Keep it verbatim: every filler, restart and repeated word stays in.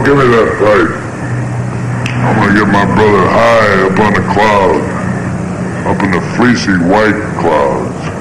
give me that pipe. I'm gonna get my brother high up on the cloud, up in the fleecy white clouds.